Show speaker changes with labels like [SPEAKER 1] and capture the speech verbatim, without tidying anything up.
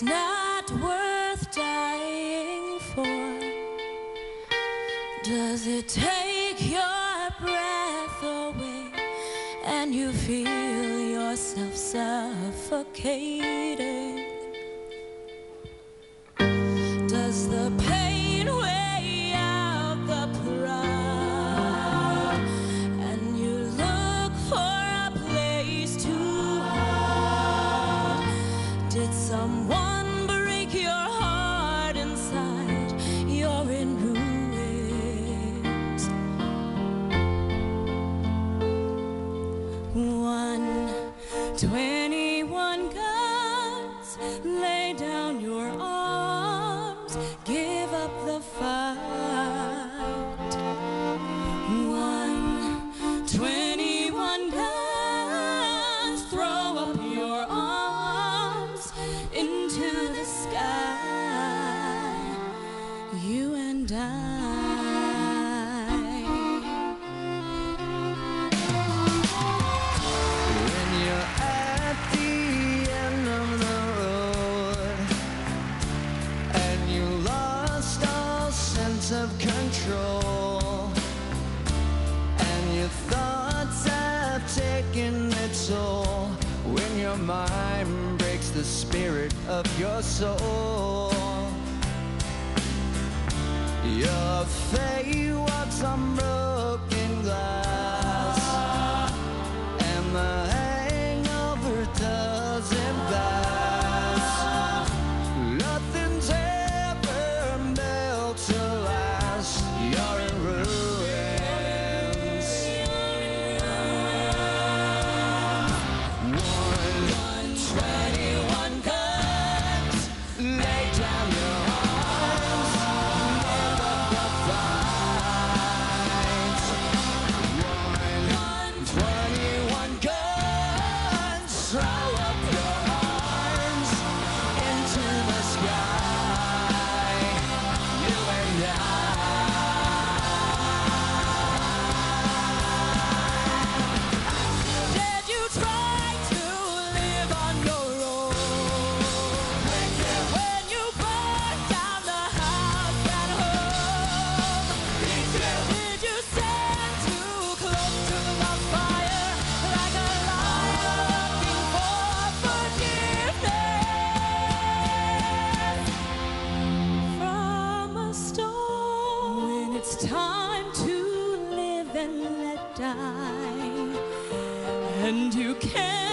[SPEAKER 1] it's not worth dying for? Does it take your breath away and you feel yourself suffocating? Does the pain weigh out the pride and you look for a place to hide? Did someone break your heart inside? You're in ruins. One, twenty-one guns, lay down your arms, give up the fight. One, twenty-one guns, throw up your arms into the sky, you and I.
[SPEAKER 2] When you're at the end of the road and you lost all sense of control and your thoughts have taken its toll, when your mind breaks the spirit of your soul, your fate walks on broken glass and the hangover doesn't pass. Nothing's ever built to last. You're in ruins. One, twenty-one guns, lay down your arms, give up the fight. One, twenty-one guns, throw up your arms into the sky, you and I.
[SPEAKER 1] Did you try to live on your own? When you burned down the house at home, did you stand too close to the fire like a lion looking for forgiveness from a storm? When it's time to live and let die, and you can't